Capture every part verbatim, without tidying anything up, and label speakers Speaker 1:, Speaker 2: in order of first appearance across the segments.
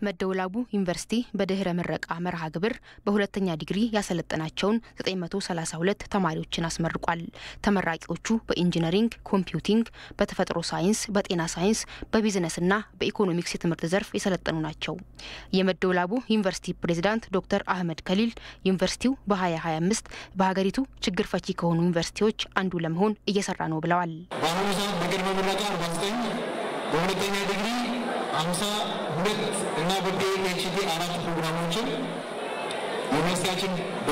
Speaker 1: መደወላቡ ዩኒቨርሲቲ በድህረ ምረቃ መርሃ ግብር በሁለተኛ ዲግሪ ያሰለጠናቸውን ዘጠኝ መቶ ሰላሳ ሁለት ተማሪዎችን አስመርቋል። ተመራቂዎቹ በኢንጂነሪንግ፣ ኮምፒውቲንግ፣ በተፈጥሮ ሳይንስ፣ በጤና ሳይንስ፣ በቢዝነስና በኢኮኖሚክስ የትምህርት ዘርፍ የሰለጠኑ ናቸው። የመደወላቡ ዩኒቨርሲቲ ፕሬዝዳንት ዶክተር አህመድ ከሊል ዩኒቨርሲቲው በ2025 በሀገሪቱ ችግር ፈቺ ከሆኑ ዩኒቨርሲቲዎች አንዱ ለመሆን እየሰራ ነው ብለዋል።
Speaker 2: በአሁኑ ሰዓት በቅድመ ምረቃ አርባ ዘጠኝ በሁለተኛ ዲግሪ አምሳ ሁለት እና በፒኤችዲ አራት ፕሮግራሞችን ዩኒቨርሲቲያችን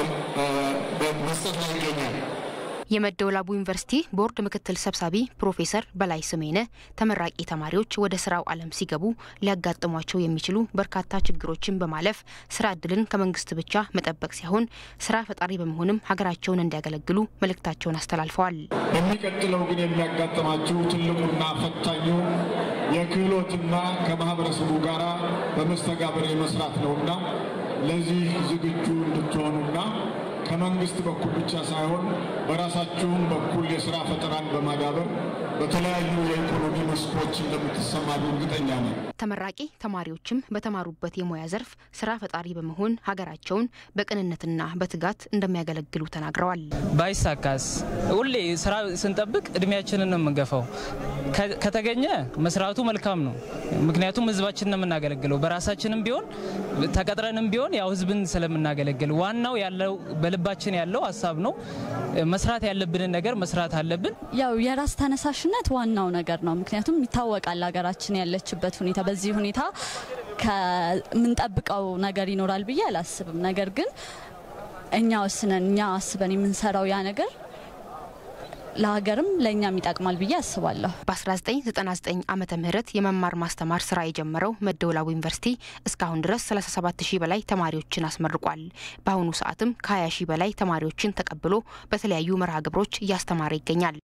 Speaker 2: በመስጠት ላይ ይገኛል።
Speaker 1: የመደወላቡ ዩኒቨርሲቲ ቦርድ ምክትል ሰብሳቢ ፕሮፌሰር በላይ ስሜነ ተመራቂ ተማሪዎች ወደ ስራው ዓለም ሲገቡ ሊያጋጥሟቸው የሚችሉ በርካታ ችግሮችን በማለፍ ስራ እድልን ከመንግስት ብቻ መጠበቅ ሳይሆን ስራ ፈጣሪ በመሆንም ሀገራቸውን እንዲያገለግሉ መልእክታቸውን አስተላልፈዋል።
Speaker 2: የሚቀጥለው ግን የሚያጋጥማችሁ ትልቁና ፈታኙ የክህሎትና ከማህበረሰቡ ጋር በመስተጋብር መስራት ነውና ለዚህ ዝግጁ እንድትሆኑና ከመንግስት በኩል ብቻ ሳይሆን በራሳችሁም በኩል የሥራ ፈጠራን በማዳበር በተለያዩ የኢኮኖሚ መስኮች እንደምትሰማሩ እርግጠኛ ነኝ።
Speaker 1: ተመራቂ ተማሪዎችም በተማሩበት የሙያ ዘርፍ ስራ ፈጣሪ በመሆን ሀገራቸውን በቅንነትና በትጋት እንደሚያገለግሉ ተናግረዋል።
Speaker 3: ባይሳካስ ሁሌ ስራ ስንጠብቅ እድሜያችንን ነው የምንገፋው። ከተገኘ መስራቱ መልካም ነው። ምክንያቱም ህዝባችንን የምናገለግለው በራሳችንም ቢሆን ተቀጥረንም ቢሆን ያው ህዝብን ስለምናገለግል ዋናው ያለው በልባችን ያለው ሐሳብ ነው። መስራት ያለብን ነገር መስራት አለብን።
Speaker 4: ያው የራስ ተነሳሽነት ዋናው ነገር ነው። ምክንያቱም ይታወቃል ሀገራችን ያለችበት ሁኔታ በዚህ ሁኔታ ከመንጠብቀው ነገር ይኖራል ብዬ አላስብም። ነገር ግን እኛ ወስነን እኛ አስበን የምንሰራው ያ ነገር ለሀገርም ለኛም ይጣቅማል ብዬ አስባለሁ።
Speaker 1: በ1999 ዓመተ ምህረት የመማር ማስተማር ስራ የጀመረው መደወላቡ ዩኒቨርሲቲ እስካሁን ድረስ ሰላሳ ሰባት ሺህ በላይ ተማሪዎችን አስመርቋል። በአሁኑ ሰዓትም ከ20 ሺህ በላይ ተማሪዎችን ተቀብሎ በተለያዩ መርሃ ግብሮች እያስተማረ ይገኛል።